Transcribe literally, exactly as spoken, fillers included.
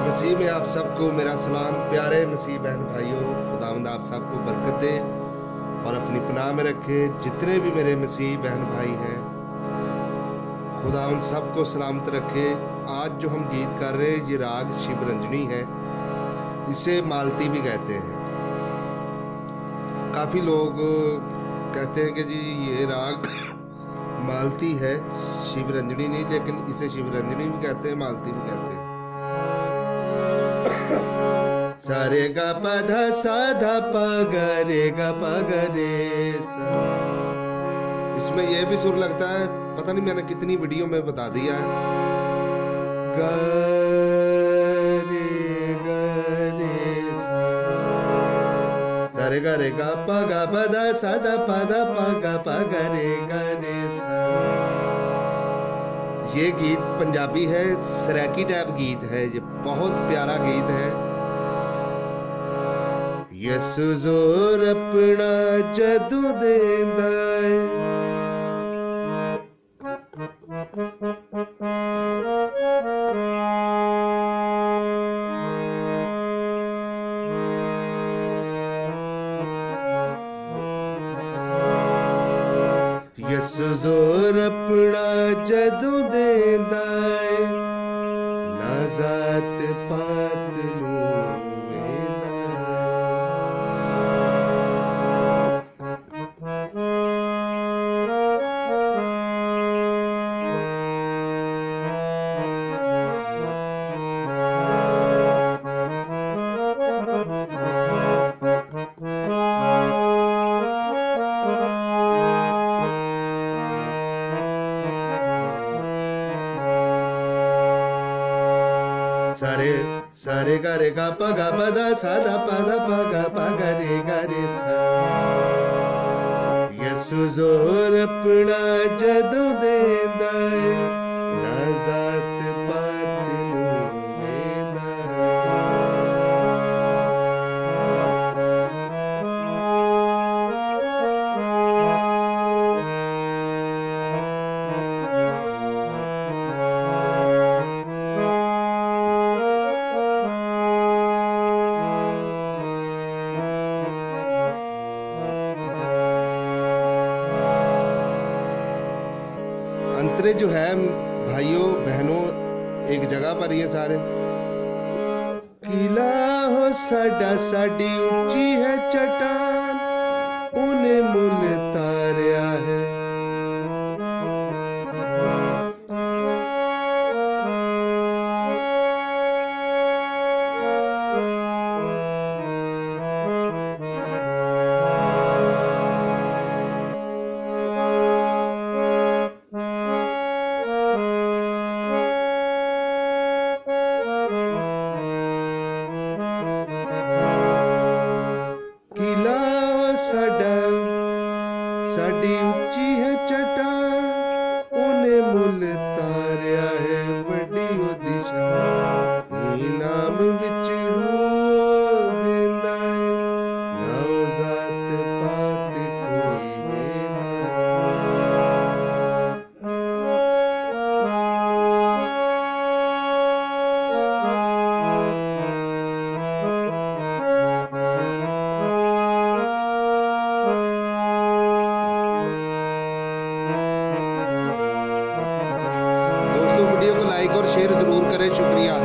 मसीह में आप सबको मेरा सलाम। प्यारे मसीह बहन भाइयों, खुदावंद आप सबको बरकत दे और अपनी पनाह में रखे। जितने भी मेरे मसीह बहन भाई हैं, खुदावंद सबको सलामत रखे। आज जो हम गीत कर रहे हैं, ये राग शिवरंजनी है। इसे मालती भी कहते हैं। काफ़ी लोग कहते हैं कि जी ये राग मालती है, शिवरंजनी नहीं, लेकिन इसे शिवरंजनी भी कहते हैं, मालती भी कहते हैं। सारे गा पधा साधा पगरे गा पगरे सा। इसमें यह भी सुर लगता है, पता नहीं मैंने कितनी वीडियो में बता दिया है। गरे गरे सा, सारे गा रे गा पगा पधा साधा पधा पगा पगरे गरे सा। ये गीत पंजाबी है, सराकी टाइप गीत है। ये बहुत प्यारा गीत है। यसु जोर अपना जदू देंदा है, यसु जोर अपना जदू देंदा है, ना जात पात नू सारे सारे गा रे गा पगा पदा साधा पदा पगा पगा रे गा रे सा। यसु जोर अपना जदू देंदा है, ना जात पात नू वेंदा अंतरे जो है भाइयों बहनों, एक जगह पर ये सारे किला हो साडा साडी ऊंची है चट्टान, उन्हें मुल तारिया है। साडा साडी ऊंची है चट्टान, उन्हें मुल तारिया है बड़ी ओ दिशा। इनाम विच रूह देंदा है, ना जात पात कोई वीडियो को लाइक और शेयर जरूर करें। शुक्रिया।